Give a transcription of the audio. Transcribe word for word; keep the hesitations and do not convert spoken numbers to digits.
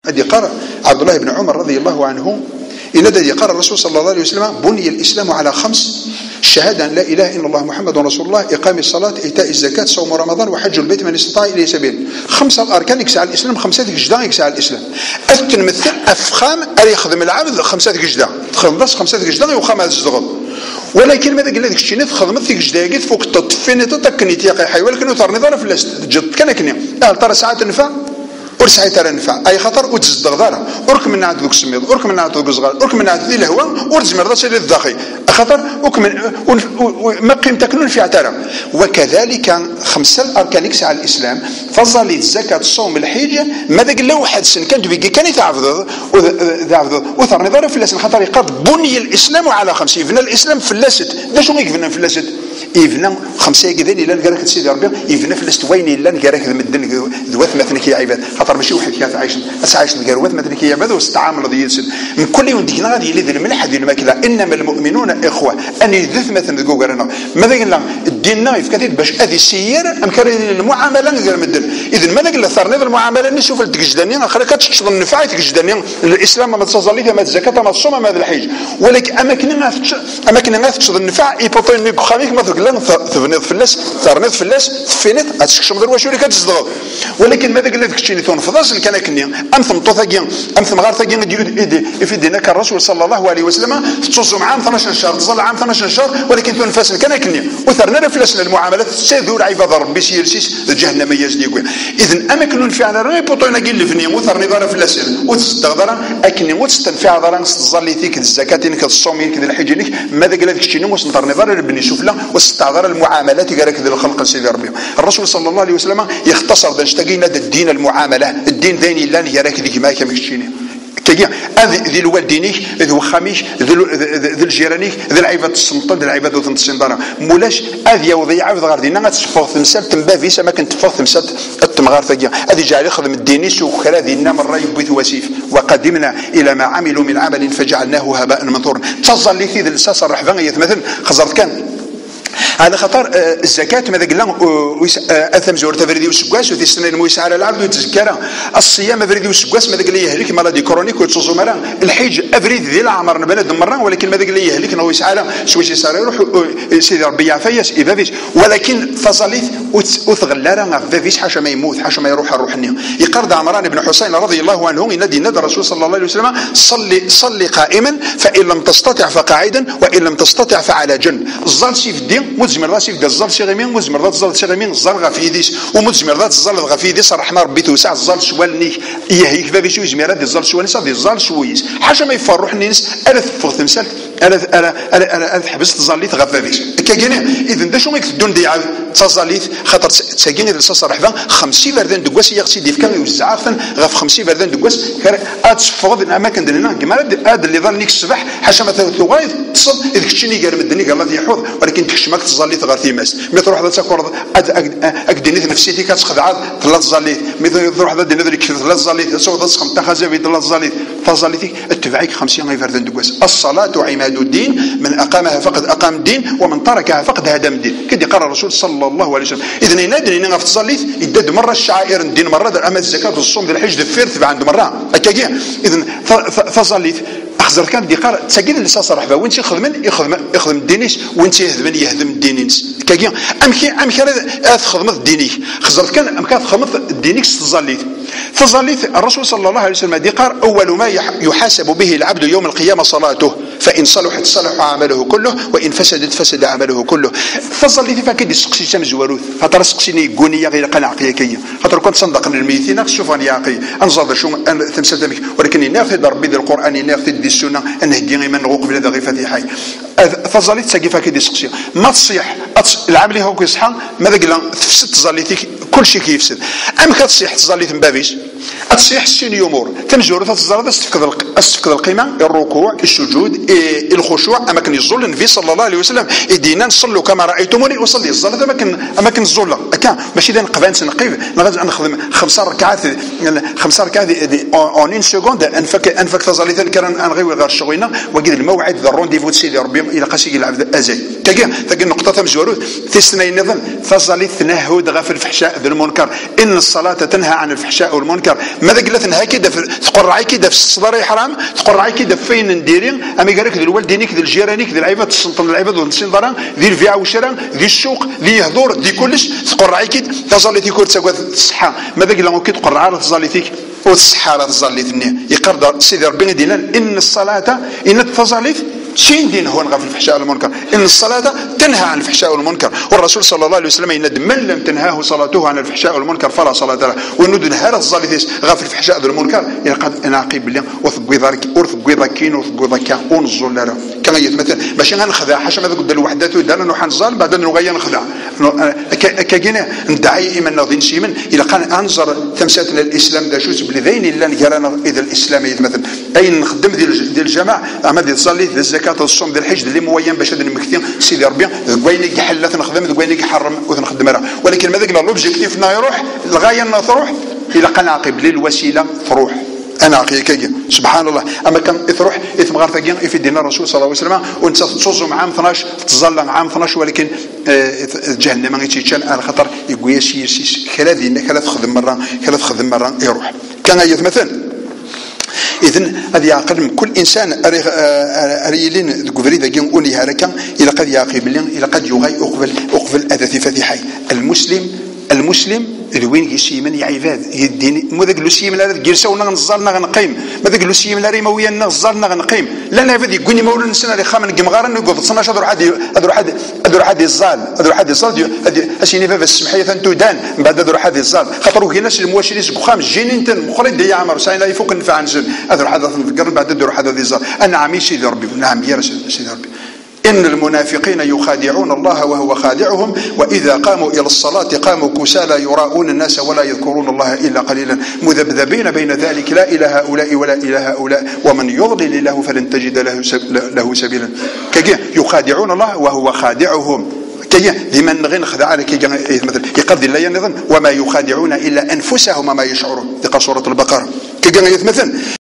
هذه قرأ عبد الله بن عمر رضي الله عنه إن الذي قال الرسول صلى الله عليه وسلم بني الإسلام على خمس: الشهادة أن لا إله إلا الله محمد رسول الله، إقام الصلاة، إيتاء الزكاة، صوم رمضان، وحج البيت من استطاع إليه سبيل. خمسة الأركان يكسع الإسلام، خمسة جدا يكسع الإسلام. أتنمثل أفخام أري يخدم العبد خمسة جدا تخلص خمسة جدا وخمسة الزغل. ولكن ماذا قال لك الشيء خدمت فيك جدايق فوق التطفين تتكني تيقي حي ولكن ترني ضرب في جد كان كني قال ترى ساعات نفع ورسعي ترى نفع اي خطر وتزدغ دارا ورك من عند ذوك السميض ورك من عند ذوك الصغار ورك من عند ذي الهواء ورزمر ذا سيد الداخي خطر وكمن ما قيمتك في اعتراف. وكذلك خمسه الاركان يكسع الاسلام فضل الزكاه الصوم الحج ماذا قال له واحد سن كانت بيجي كان يتعفض وتعفض وثرني ضرب في اللسن خطر قد بني الاسلام على خمس يبنى الاسلام في اللست ذا شنو يبنى في اللست يبنى خمسه كذا الا نقالك سيدي ربي يبنى في اللست وين الا نقالك المدن ذوات مثلك يا عباد خاطر ماشي واحد كيف عايش عايش الكروات مثلك يا عباد واستعامل ذي يسد من كل يوم دينا غادي يلي الملح هذه الماكله انما المؤمنون اخوه ان يذث مثلا ذو قرنا ماذا قلنا الدين في كثير باش هذه السير امكان المعامله غير مدن اذا ماذا قلنا ثرنا المعامله نشوف التجدانيه اخرى كتشد النفع تجدانيه الاسلام ما تصلي ما الزكاه ما الصوم ما الحج ولكن اماكن ما اماكن ما تشد النفع يبطل بخاميك ما تقول ثبنيض فلاس ثرنيض فلاس ثفينيت هتشكش مدير واش ولي كتزدغ ولكن ماذا قال لك كشيني ثون فضاس كان كني امثم طوثاكين امثم غار ثاكين في دينك الرسول صلى الله عليه وسلم تصوم عام اثنا عشر شهر تصل عام اثنا عشر شهر ولكن ثون فاس كان كني وثرنا فلاسنا المعاملات سيذور عباد ربي سيرسيس جهنم يزني يقول اذا اماكن فعلا راه بوطونا قال لفني وثرني دار فلاسنا وتستغدر اكني وتستنفع دار تصلي فيك الزكاه انك الصوم انك الحج انك ماذا قال لك كشيني وسنطرني دار بني شوف لا واستعذر المعاملات قال لك الخلق سيدي ربي الرسول صلى الله عليه وسلم يختصر باش تقينا الدين المعامله الدين ذيني لا يراك ذيك ما كمشيني كيا ذي الوالدينيك ذي وخاميش ذي الجيرانيك ذي العباد السلطان ذي العباد وذن السندانه مولاش هذه وضيعه في غير دينا غتشفوغ تمثال تنبافيس ما كنت تفوغ تمثال التمغار ثقيا هذه جعل يخدم الديني سوق خلا دينا من راي بيت وسيف وقدمنا الى ما عملوا من عمل فجعلناه هباء منثورا تصل لي في الاساس الرحبان مثلا خزرت كان على خطر الزكاة ماذا قلنا أثم زور تفردي وسقاس وفي السنة الموسى على العبد وتذكره الصيام أفردي وسقاس ماذا قال لي يهلك مرض كرونيك وتصوم مرة الحج أفريد ذي العمر بلد مرة ولكن ماذا قال لي يهلك نو يسعى سويش يسار يروح سيدي ربي يعفيس إبافيس ولكن فصليت وثغلارا فافيس حاشا ما يموت حاشا ما يروح الروح النية يقرض عمران بن حسين رضي الله عنه ينادي ندى الرسول صلى الله عليه وسلم صلي صلي قائما فإن لم تستطع فقاعدا وإن لم تستطع فعلى جنب الظل سيف الدين مزمر راسي في الزل شغمين مزمر ذات الزل شغمين الزل غفيديس ومزمر ذات الزل غفيديس رحمة ربي توسع الزل شوالني يهيك بابي شو زمير هذا الزل شوالني صافي الزل شويس حاجة ما يفرح الناس أنا فوق تمثال أنا أنا أنا أنا أنا حبست الزليت غفافيس كأجنة إذا ده شو ما يكتدون دي عاد تزليت خاطر تسجيني للصص رحبان خمسين بردان دقوس يغسي ديف كان يوزع عفن غف خمسين بردان دقوس أتفوض الأماكن دلنا جمال هذا اللي ظل نيك الصباح حاجة ما توايد تصد إذا كشني قال مدني قال الله يحوض ولكن كشمك تزليت غير ثيماس مثل روح ذا تكور أقدني نفسيتي كتخدع ثلاث زليت مثل روح ذا دينا ذلك ثلاث زليت سو ذا سخم تخزي في ثلاث زليت فزليتك اتبعيك خمسين غير بردان دقوس الصلاة عماد الدين من أقامها فقد أقام الدين ومن تركها فقد هدم الدين كده قال الرسول صلى الله عليه وسلم إذا ينادي إننا في تصليت يدد مرة الشعائر الدين مرة أما الزكاة والصوم ذي الحج الفيرث عند مرة أكاجي إذا فصليت أخزر كان دي قال تسجل اللي صرح وين يخدم يخدم يخدم الدينيس وين يهدم يهدم الدينيس كاجي أمكي أمكي أخدم الديني خزرت كان أمكي أخدم الدينيس تصليت فظليت الرسول صلى الله عليه وسلم دي قال أول ما يحاسب به العبد يوم القيامة صلاته فإن صلحت صلح عمله كله وإن فسدت فسد عمله كله فظليت فكدي سقسي سمز وروث خاطر سقسيني يقوني غير قناع قيكيه خاطر كنت صندق من الميتين شوف أنا ياقي أنزل شو أن تمسدمك ولكن ناخذ ربي القرآن ناخذ دي السنة أنهدي من غوق بلا ذغي فتيحي فظليت سقي فكدي سقسي ما تصيح العمل هو كيصحى ماذا قلنا تفسد تظليتك كل شيء كيفسد أم كتصيح تظليت مبابيش تصيح السين أمور تمزور تتزرد استفقد استفقد القيمة الركوع السجود إيه الخشوع أما كان يزول النبي صلى الله عليه وسلم يدينا نصلوا كما رأيتموني أصلي الصلاة أما كان أما كان الزول أكان ماشي ذا نقبان سنقيف نغادي نخدم خمسة ركعات خمسة ركعات أون إن سكوند أنفك أنفك تزاليت كان أنغيو غير شغلنا وقيد الموعد ذا رونديفو سيدي ربي إلى قاسي العبد أزاي تجي تجي نقطة مزورود تسنين نظن تظل تنهد غير في الفحشاء والمنكر ان الصلاه تنهى عن الفحشاء والمنكر. ماذا قلت نها كده تقول راعي كده في الصدر حرام تقول راعي كده فين نديرين اما قال لك ذي الوالدينك ذي الجيرانك ذي العباد السلطان العباد والسندران ذي البيع والشراء ذي السوق ذي يهضر ذي كلش تقول راعي كده تظل تيكون تسوى الصحه. ماذا قال لهم كي تقول راعي تظل تيك والصحه راه تظل تنيه يقدر سيدي ربي دينا ان الصلاه ان تظل شين دين هو نغى في الفحشاء والمنكر ان الصلاه تنهى عن الفحشاء والمنكر. والرسول صلى الله عليه وسلم يند من لم تنهاه صلاته عن الفحشاء والمنكر فلا صلاه له. وند نهار الظالثيس غا في الفحشاء والمنكر يقد نعقب لي وثقوا ذلك ورثقوا ذاكين وثقوا ذاك ونزل له كما يتمثل باش غنخدع حاجه ماذا قد وحدته دار انه حنزال بعد انه غير نخدع كاين ندعي ايمان ناضين شيمن الى قال انظر تمثال الاسلام دا شوز بلذين الا نكرانا اذا الاسلام يتمثل اين نخدم ديال الجماعه اما ديال الصلاه ديال الزكاه الصوم ديال الحج اللي موين باش هذا المكتين سيدي ربي كويني حلات نخدم كويني حرم ونخدم راه. ولكن ماذا قلنا لوبجيكتيف نا يروح الغايه نا تروح الى قناقب للوسيله تروح انا كي سبحان الله. اما كان تروح اثم غير ثقين في دين الرسول صلى الله عليه وسلم وانت تصوم عام اثناش تظل عام اثناش ولكن جهنم ما يتشان على خطر يقوي شي شي كلا دينا كلا تخدم مره كلا تخدم مره يروح كان يتمثل. إذن هذا يعقل كل إنسان أريلين كفريدا جن أولي هركا إلى قد يعقل إلى قد يغي أقبل أقبل أذى فتحي المسلم المسلم الوين يسيمن يا عباد يدين مو ذاك لوسيمن هذا جلسه ونغنزلنا غنقيم ما ذاك لوسيمن راه مويا نغزلنا غنقيم لا لا هذا يقولني مولا نسنا اللي خامن قمغار نقول تصناش هذا واحد هذا واحد هذا واحد الزال هذا واحد الزال هذه اشيني فاف السمحيه تودان من بعد هذا واحد الزال خاطر كاين ناس المواشرين خام جيني انت مخرج دي عمر ساين لا يفوق نفع نزل هذا واحد نذكر بعد هذا واحد الزال انا عمي سيدي ربي نعم يا سيدي ربي إن المنافقين يخادعون الله وهو خادعهم وإذا قاموا إلى الصلاة قاموا كسالى يراءون الناس ولا يذكرون الله إلا قليلا مذبذبين بين ذلك لا إلى هؤلاء ولا إلى هؤلاء ومن يضلل الله فلن تجد له له سبيلا. كي يخادعون الله وهو خادعهم كي لمن غير خدع كي مثلا يقضي لا ينظن وما يخادعون إلا أنفسهم ما يشعرون. تقرأ سورة البقرة كي مثلا